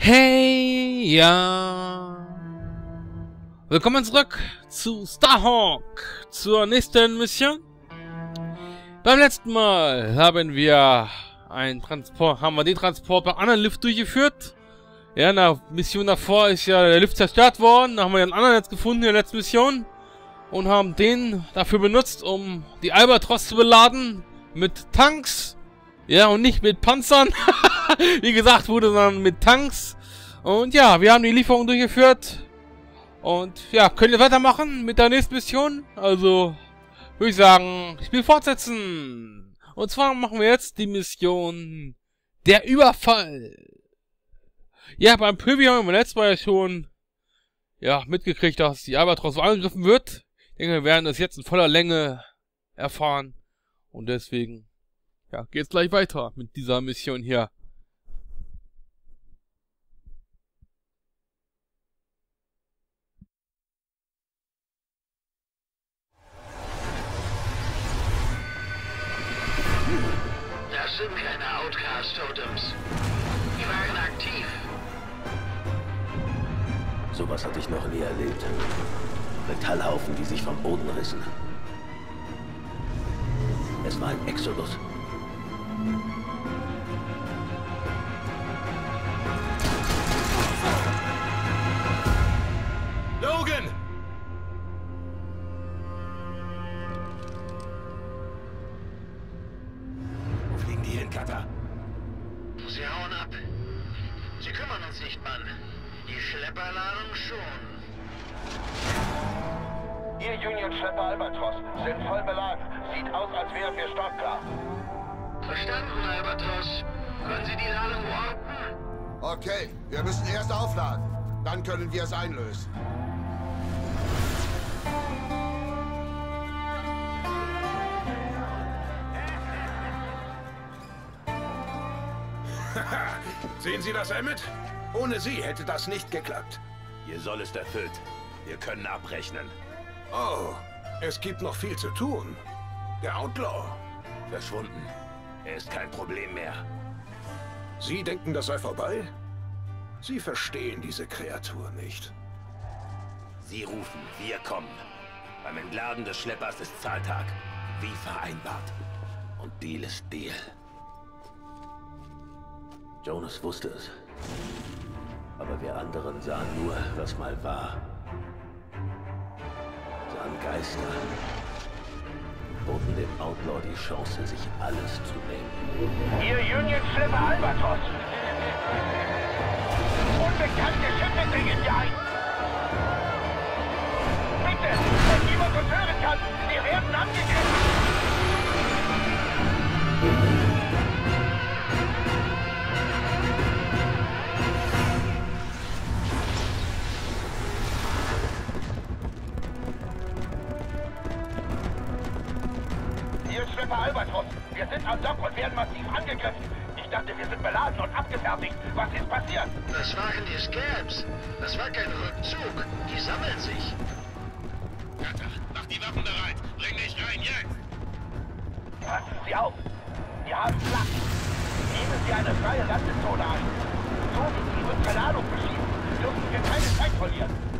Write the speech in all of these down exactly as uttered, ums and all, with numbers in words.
Hey, ja. Willkommen zurück zu Starhawk, zur nächsten Mission. Beim letzten Mal haben wir einen Transport, haben wir den Transport beim anderen Lift durchgeführt. Ja, in der Mission davor ist ja der Lift zerstört worden. Da haben wir einen anderen jetzt gefunden in der letzten Mission. Und haben den dafür benutzt, um die Albatros zu beladen. Mit Tanks. Ja, und nicht mit Panzern. Wie gesagt wurde, sondern mit Tanks. Und ja, wir haben die Lieferung durchgeführt. Und ja, könnt ihr weitermachen mit der nächsten Mission. Also, würde ich sagen, Spiel fortsetzen. Und zwar machen wir jetzt die Mission Der Überfall. Ja, beim Preview haben wir letztes Mal ja schon ja, mitgekriegt, dass die Albatros angegriffen wird. Ich denke, wir werden das jetzt in voller Länge erfahren. Und deswegen ja, geht's gleich weiter mit dieser Mission hier. Das sind keine Outcast-Totems. Die waren aktiv. Sowas hatte ich noch nie erlebt. Metallhaufen, die sich vom Boden rissen. Es war ein Exodus. Logan! Wo fliegen die hin, Cutter? Sie hauen ab. Sie kümmern uns nicht, Mann. Die Schlepperladung schon. Ihr Union-Schlepper Albatros sind voll beladen. Sieht aus, als wären wir startklar. Verstanden, Albatros. Können Sie die Ladung orten? Okay, wir müssen erst aufladen. Dann können wir es einlösen. Sehen Sie das, Emmett? Ohne Sie hätte das nicht geklappt. Ihr Soll ist erfüllt. Wir können abrechnen. Oh, es gibt noch viel zu tun. Der Outlaw. Verschwunden. Er ist kein Problem mehr. Sie denken, das sei vorbei? Sie verstehen diese Kreatur nicht. Sie rufen, wir kommen. Beim Entladen des Schleppers ist Zahltag. Wie vereinbart. Und Deal ist Deal. Jonas wusste es. Aber wir anderen sahen nur, was mal war. Sahen Geister. Boten dem Outlaw die Chance, sich alles zu nehmen. Ihr Union-Schlepper Albatros! Unbekannte Schiffe dringen hier ein! Bitte, wenn niemand uns hören kann, wir werden angegriffen! Schlepper Albatros, wir sind am Dock und werden massiv angegriffen. Ich dachte, wir sind beladen und abgefertigt. Was ist passiert? Das waren die Scabs. Das war kein Rückzug. Die sammeln sich. Cutter, mach die Waffen bereit. Bring dich rein, jetzt! Passen Sie auf. Wir haben Platz. Nehmen Sie eine freie Landezone ein. So wie Sie unsere Ladung beschießen, dürfen wir keine Zeit verlieren.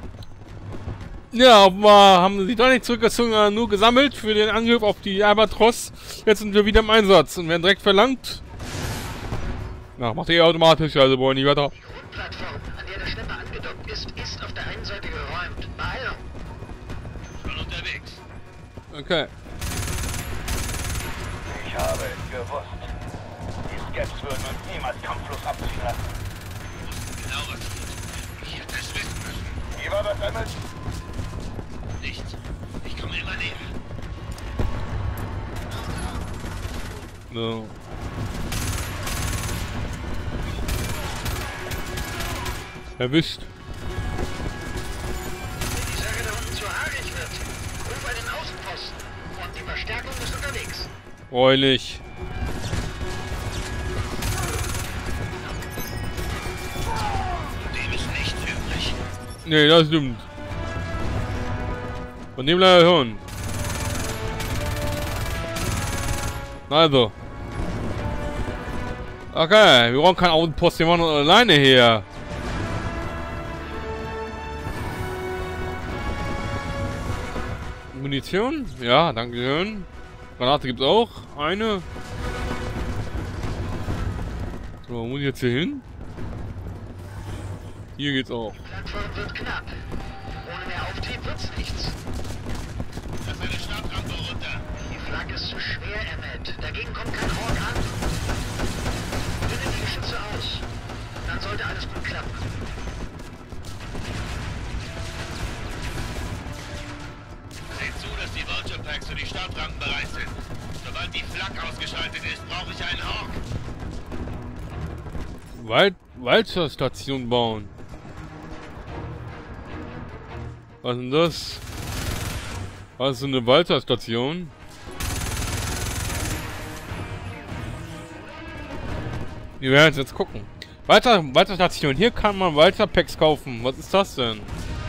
Ja, offenbar haben sie sich doch nicht zurückgezogen, sondern nur gesammelt für den Angriff auf die Albatros. Jetzt sind wir wieder im Einsatz und werden direkt verlangt. Na, macht ihr automatisch, also wollen nicht weiter. Die Grundplattform, an der der Schlepper angedockt ist, ist auf der einen Seite geräumt. Beeilung. Schon unterwegs. Okay. Ich habe es gewusst. Die Scabs würden uns niemals kampflos abziehen lassen. Genau was tut. Ich hätte es wissen müssen. Wie war das, Emmett? Nichts. Ich komme immer näher. So. Erwischt. Wenn die Sache da unten zu haarig wird, ruf einen Außenposten. Und die Verstärkung ist unterwegs. Freulich. Dem ist nichts übrig. Nee, das stimmt. Von dem leider hören. Also. Okay, wir brauchen keinen Außenpost, wir machen uns alleine hier. Munition? Ja, danke schön. Granate gibt's auch. Eine. So, wo muss ich jetzt hier hin? Hier geht's auch. Die Plattform wird knapp. Ohne mehr Auftrieb wird's nichts. Lass eine Startrampe runter. Die Flak ist zu schwer, Emmett. Dagegen kommt kein Hawk an. Dünne die Geschütze aus. Dann sollte alles gut klappen. Seht zu, dass die Vulture Packs für die Startrampen bereit sind. Sobald die Flak ausgeschaltet ist, brauche ich einen Hawk. Wald Walzerstation bauen. Was ist denn das? Was ist denn eine Walzerstation? Wir werden jetzt gucken. Walzer Walzerstation. Hier kann man Walzer-Packs kaufen. Was ist das denn?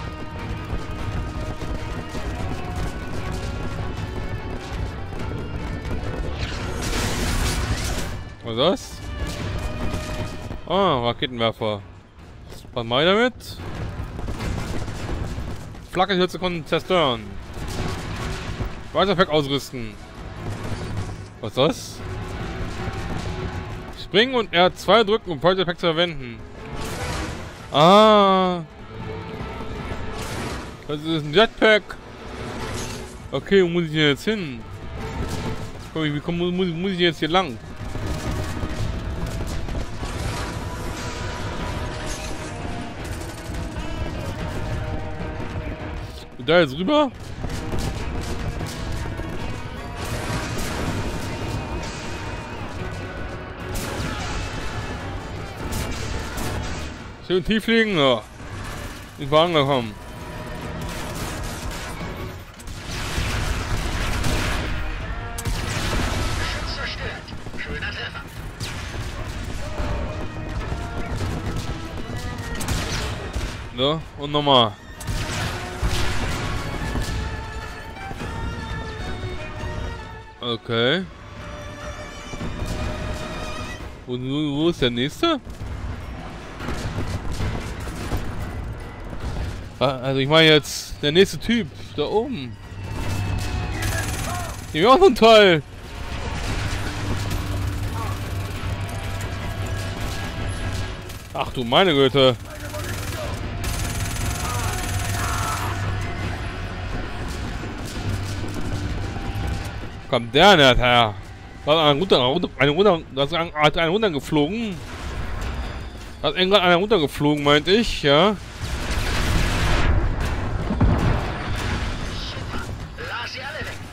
Was ist das? Ah, Raketenwerfer. Was mache ich damit? Flakgehölze konnten zerstören. Walzer-Pack ausrüsten. Was ist das? Springen und R zwei drücken, um Walzer-Pack zu verwenden. Ah. Das ist ein Jetpack. Okay, wo muss ich denn jetzt hin? Komm, wie komm, muss, muss ich jetzt hier lang? Da jetzt rüber? Schön tief fliegen, ja. Ich war angekommen. Zerstört. Schöner Treffer. So, und nochmal. Okay. Und wo ist der nächste? Also ich meine jetzt der nächste Typ da oben. Hier wäre auch noch ein Teil. Ach du meine Güte. Kommt der nicht her? Da ist einer runter, runter, eine runter, da ist ein, hat einer runtergeflogen. Da ist gerade einer runtergeflogen, meinte ich, ja. Super. Lass sie alle weg.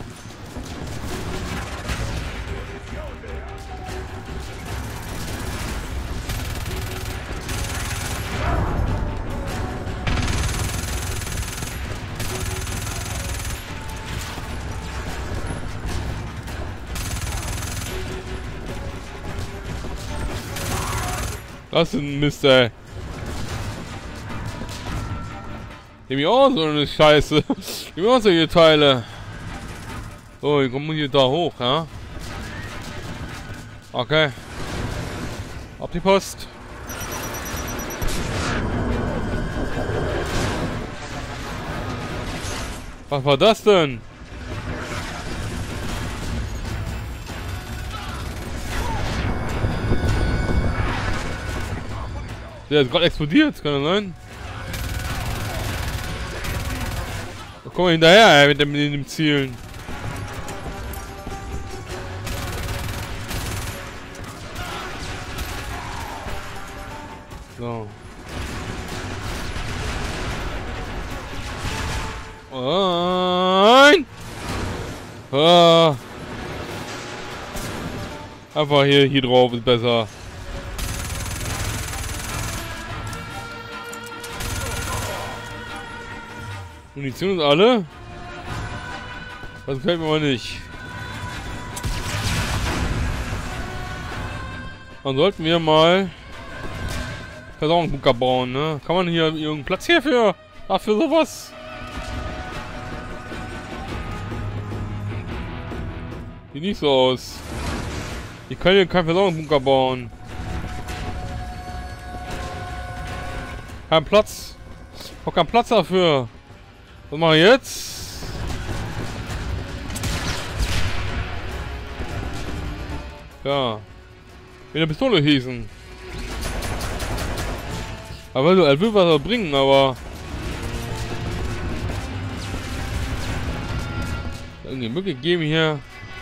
Das ist ein Mist, ey. Nehme ich auch so eine Scheiße. Nehme ich auch solche Teile. So, ich komme hier da hoch, ja. Okay. Ab die Post. Was war das denn? Der ist gerade explodiert, kann das sein? Da kommen wir hinterher, ey, mit dem, mit dem Zielen. So. Nein! Ah. Einfach hier, hier drauf ist besser. Munition ist alle? Das gefällt mir aber nicht. Dann sollten wir mal Versorgungsbunker bauen, ne? Kann man hier irgendeinen Platz hierfür? Dafür sowas? Sieht nicht so aus. Ich kann hier keinen Versorgungsbunker bauen. Kein Platz. Auch kein Platz dafür. Was machen wir jetzt? Ja. Mit der Pistole hießen. Aber er will was bringen, aber... Irgendwie Mücke geben hier.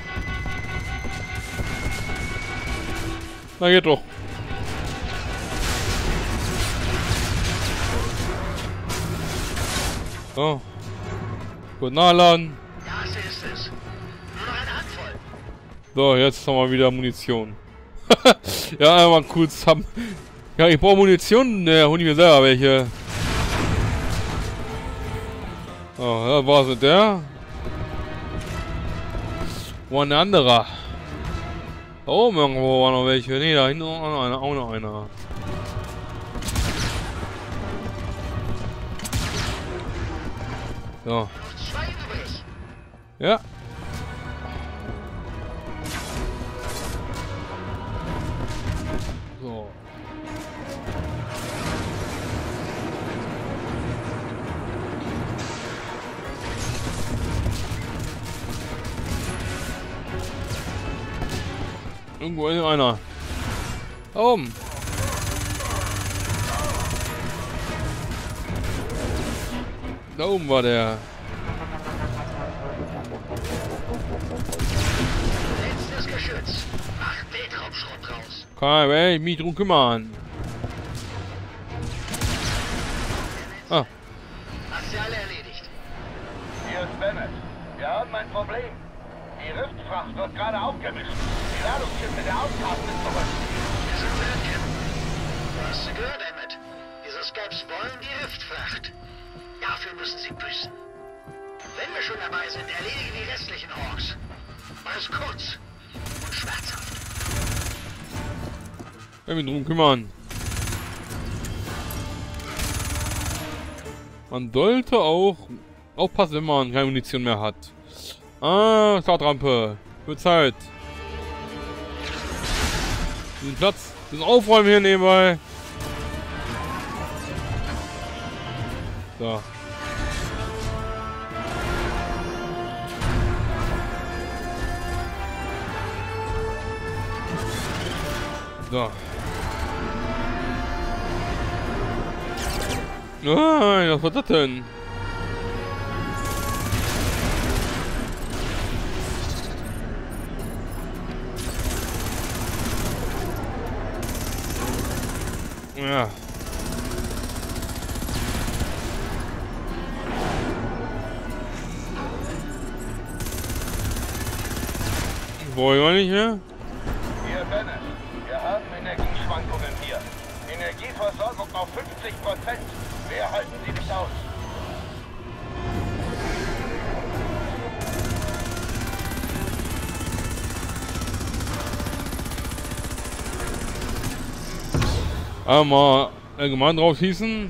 Na geht doch. So. Gut nachladen. Das ist es. Nur noch eine Handvoll. So, jetzt haben wir wieder Munition. Ja, einmal kurz haben. Ja, ich brauche Munition. Ne, hol ich mir selber welche. Oh, da war's mit der. Wo ein anderer? Da oben irgendwo war noch welche. Ne, da hinten auch noch einer. Auch noch einer. So. Zwei übrig. Ja. So. Irgendwo ist einer. Da oben. Da oben war der. Letztes Geschütz. Mach Bildraumschrott raus. Kann ich mich drum kümmern. Ah. Hast sie alle erledigt. Hier ist Bennett. Wir haben ein Problem. Die Riftfracht wird gerade aufgemischt. Die Ladungsschiffe der Outcasts sind zurück. Wir sind Landcam. Du hast sie gehört, Emmett. Diese Scabs wollen die Riftfracht. Dafür müssen sie büßen. Wenn wir schon dabei sind, erledigen die restlichen Orks. Mach es kurz und schmerzhaft. Ich mich drum kümmern. Man sollte auch aufpassen, wenn man keine Munition mehr hat. Ah, Startrampe. Wird Zeit. Diesen Platz, diesen Aufräumen hier nebenbei. So. So. Nein, was war das denn? Ja. Wollen wir nicht mehr? Hier, Bennett. Wir haben Energieschwankungen hier. Energieversorgung auf fünfzig Prozent. Wer halten Sie nicht aus? Einmal allgemein drauf schießen.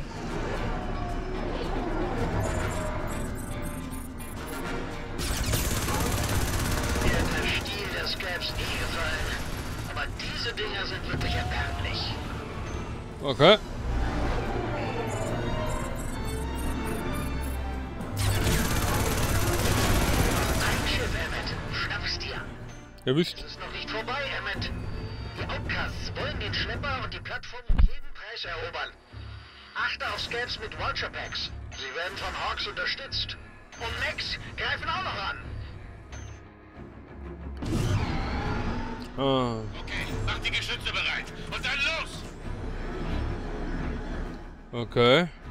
Mir hat der Stiel der Scabs nie gefallen. Aber diese Dinger sind wirklich erbärmlich. Okay. Ein Schiff, Emmett. Schnapp es dir. Erwischt. Es ist noch nicht vorbei, Emmett. Die Outcasts wollen den Schlepper und die Plattform um jeden Preis erobern. Achte auf Scabs mit Vulture Packs. Sie werden von Hawks unterstützt. Und Mechs greifen auch noch an. Ah. Okay, mach die Geschütze bereit. Und dann los! Okay.